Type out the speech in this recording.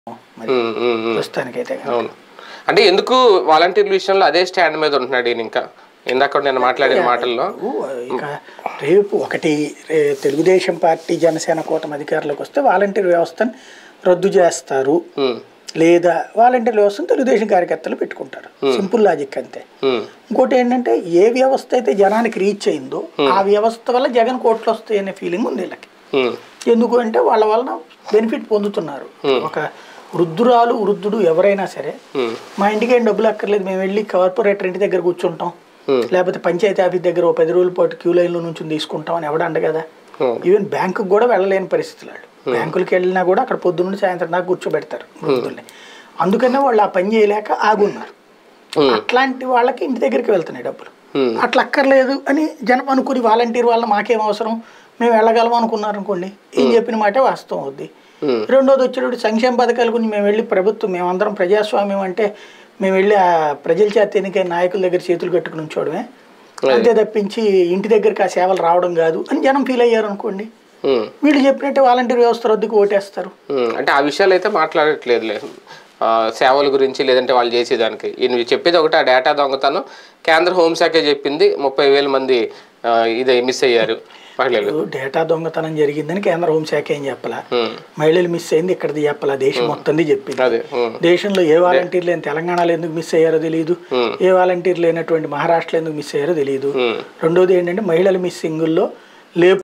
మరి ప్రస్తుతానికైతే. అవును, అంటే ఎందుకు వాలంటీర్ల విషయంలో అదే స్టాండ్ మీద ఉంటున్నాడు ఈయన? ఇంకా ఇందాక నేను మాట్లాడిన మాటల్లో ఇక రేపు ఒకటి తెలుగుదేశం పార్టీ జనసేన కూటమి అధికారులకు వస్తే వాలంటీర్ వ్యవస్థను రద్దు చేస్తారు, లేదా వాలంటీర్ వ్యవస్థను తెలుగుదేశం కార్యకర్తలు పెట్టుకుంటారు. సింపుల్ లాజిక్ అంతే. ఇంకోటి ఏంటంటే ఏ వ్యవస్థ అయితే జనానికి రీచ్ అయిందో ఆ వ్యవస్థ వల్ల జగన్ కోట్లు వస్తాయి అనే ఫీలింగ్ ఉంది వీళ్ళకి. ఎందుకు అంటే వాళ్ళ వలన బెనిఫిట్ పొందుతున్నారు. ఒక వృద్ధుడు ఎవరైనా సరే మా ఇంటికి ఏం డబ్బులు అక్కర్లేదు, మేము వెళ్ళి కార్పొరేటర్ ఇంటి దగ్గర కూర్చుంటాం, లేకపోతే పంచాయతీ ఆఫీస్ దగ్గర 10 రోజుల పాటు క్యూ లైన్లో నుంచి తీసుకుంటాం అని ఎవడ అండ కదా. ఈవెన్ బ్యాంకుకి కూడా వెళ్ళలేని పరిస్థితులు. వాళ్ళు బ్యాంకులకి వెళ్ళినా కూడా అక్కడ పొద్దున్న సాయంత్రం దాకా కూర్చోబెడతారు వృద్ధుల్ని. అందుకనే వాళ్ళు ఆ పని చేయలేక ఆగున్నారు. అట్లాంటి వాళ్ళకి ఇంటి దగ్గరికి వెళ్తున్నాయి డబ్బులు. అట్లా అక్కర్లేదు అని జనం అనుకుని వాలంటీర్ వాళ్ళ మాకేం అవసరం, మేము వెళ్ళగలం అనుకున్నారు అనుకోండి, ఏం చెప్పిన మాటే వాస్తవం అవుద్ది. రెండోది వచ్చేటప్పుడు సంక్షేమ పథకాల గురించి మేము వెళ్ళి మేమందరం ప్రజాస్వామ్యం అంటే మేము వెళ్ళి ఆ ప్రజల చేత ఎన్నికైన నాయకుల దగ్గర చేతులు కట్టుకుని ఉంచోవడమే, అంతే తప్పించి ఇంటి దగ్గరికి ఆ సేవలు రావడం కాదు అని జనం ఫీల్ అయ్యారు అనుకోండి. వీళ్ళు చెప్పినట్టే వాలంటీర్ వ్యవస్థ రద్దుకు ఓటేస్తారు. అంటే ఆ విషయాలు అయితే మాట్లాడట్లేదు, సేవల గురించి లేదంటే వాళ్ళు చేసేదానికి. ఈయన చెప్పేది ఒకటి, ఆ డేటా దొంగతనం కేంద్ర హోంశాఖ చెప్పింది 30,000 మంది ఇదే మిస్ అయ్యారు మహిళలు. డేటా దొంగతనం జరిగిందని కేంద్ర హోంశాఖ ఏం చెప్పాలా, మహిళలు మిస్ అయింది ఇక్కడది చెప్పాలా, దేశం మొత్తంది చెప్పింది. దేశంలో ఏ వాలంటీర్ లేని తెలంగాణలో ఎందుకు మిస్ అయ్యారో తెలియదు, ఏ వాలంటీర్ లేనటువంటి మహారాష్ట్రలో ఎందుకు మిస్ అయ్యారో తెలియదు. రెండోది ఏంటంటే మహిళల మిస్సింగుల్లో